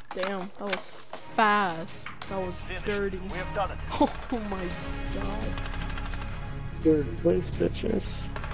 Damn, that was fast. That was dirty. We have done it. Oh my god. Third place, bitches.